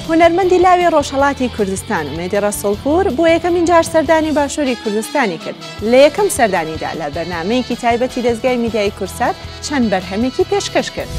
هونەرمەندی لاوی ڕۆژهەڵاتی کوردستان ومێدی ڕەسوڵپور بۆ یەکەمین جار سەردانی باشووری کوردستانی کرد. لە یەکەم سەردانیدا لە بەرنامەیەکی تایبەتی دەستگای میدیای کورسات چەند بەرهەمێکی پێشکەش کرد.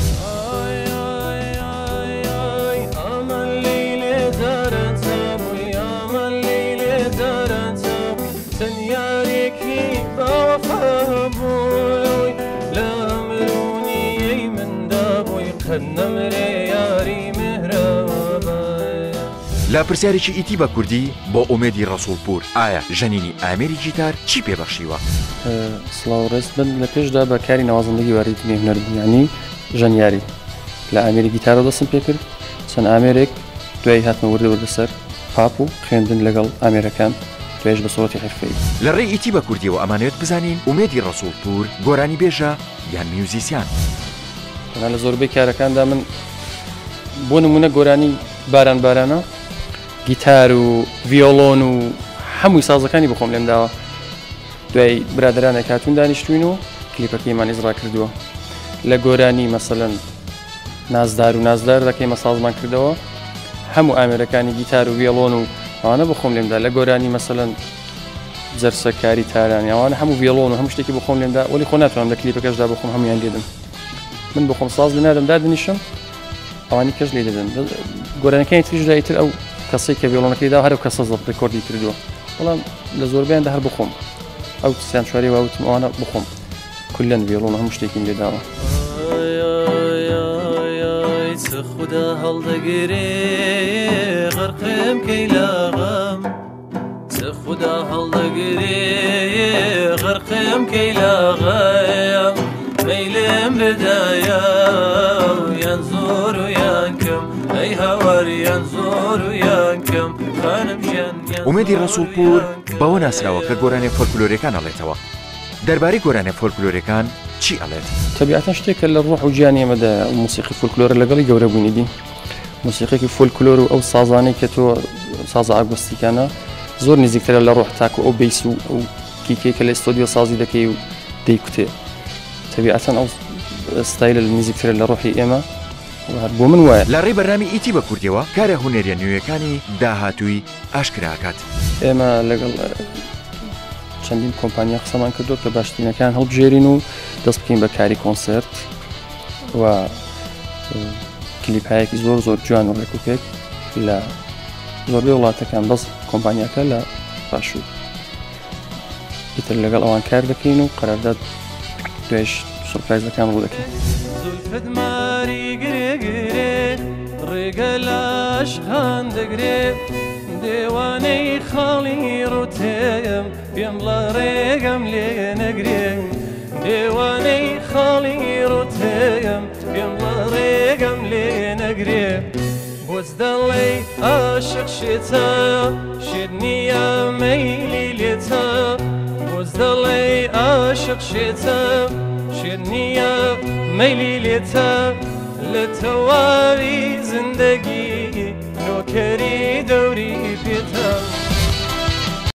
لا پرسیارێکی ئیتی بە کوردی بۆ ئومێدی ڕەسوڵپور ئایا ژەنینی ئامێری گیتار چی پێبەخشیوە؟ سڵاو ڕێست بن لە پێشدا بە کاری ناوازەندگی واریتنی هونەربوونیانی ژەنیاری لە ئامێری گیتارە دەستم پێ کرد چەند ئامێرێک دوای هاتمە وردەسەر پاپ و خوێندن لەگەڵ ئامێرەکان توێژ بە سۆڵەتی حرفەی. لە ڕێی ئیتی بە کوردیەوە ئەمانوێت بزانین ئومێدی ڕەسوڵپور گۆرانی بێژە یان میوزیسیان. لە زۆربەی کارەکاندا من بۆ نمونە گۆرانی بارانە گیتار و ڤیۆڵۆن و هەمووی سازەکانی بخۆم لێم داوە. دوای برادرانێک هاتوون دانیشتوین و کلیپەکەیمان ئیزرا کردووە. لە گۆرانی مەسەلەن نازدار دەکەیمە سازمان کردەوە هەموو ئامێرەکانی گیتار و ڤیۆڵۆن و ئەوانە بخۆم لێمدا. لە گۆرانی مەسەلەن جەرسەکاری تارانی ئەوانە هەموو ڤیۆڵۆن و هەموو شتێکی بخۆم لێمدا وەلی خۆ ناتوانم لە کلیپەکەشدا بخۆم هەمویان لێدم. من بخۆم ساز لە نادەم دادنیشم ئەوانی کەش لێ دەدەن. گۆرانەکانی تریشدا ئیتر ئەو کەسێک کە ڤیۆڵۆنەکەیدا هەر کەسە زەب ڕێکۆردی کردووە. بەڵام لە زۆربیاندا هەر بخۆم ئەو سیان چواری واوتم ئەوانە بخۆم کولەن ڤیۆڵۆن هەموو شتێکیم لێداوە. خدا هەڵدەگرێ غەرقم کەی لاغەم خدا هەڵدەگرێ غەرقم کەی لاغەم مەیلم بدایە یان زۆر و یان کەم ئەی هاوار یان زۆر و یان کەم خانم ژیان. ئومێدی ڕەسوڵپور بەوە ناسراوە کە گۆرانێ فۆلکلۆرەکان ئەڵێتەوە. دەربارەی گۆرانێ فۆلکلۆرەکان چی ئەڵێت؟ تەبیعەتەن شتێکە لە ڕۆح و گیانی ئێمەدا موسیقی فۆلکلۆرە لەگەڵی گەورە بوونی دی. موسیقێکی فۆلکلۆر و ئەو سازانەی کە تۆ سازە ئاگۆستیکانە زۆر نزیکترە لە ڕۆح تاکو ئەو بیس و ئەو کیکێکە لە ئستۆدیۆ سازی دەکەی و دەیکوتێ. تەبیعەتەن ئەو ستایلە نزیکترە لە ڕۆحی ئێمە بۆ من وایە. لە ڕێی بەرنامی ئیتی بە کوردیەوە کارە هونەریە نوێیەکانی داهاتووی ئاشکراکات. ئێمە لەگەڵ چەندین کۆمپانیا قسەمان کردو کە باشترینەکان هەڵبژێرین و دەست بکەین بە کاری کۆنسرت و کلیپایەکی زۆر جوان و ڕێکوپێک لە زۆربەی وڵاتەکان بەس کۆمپانیاکە لە باشوور ئیتر لەگەڵ ئەوان کار دەکەین و قەرارداد دوێژ سورپرایزەکان ڕوو دەکەین. زولفت ماری گرێ ڕێگە لاش خان دەگرێ دێوانەی خاڵی ڕوتێم پێم بڵە ڕێگەم لێ نەگرێ دێوانەی خاڵی ڕوتێم پێم بڵە ڕێگەم لێ نەگرێ بۆچ دەڵێ عاشق شێتە شێت نییە مەیلی لێتە بۆچ دەڵێ عاشق شێتە شێت نییە مەیلی لێتە لە تەواوی زندگی نۆکەری دەوری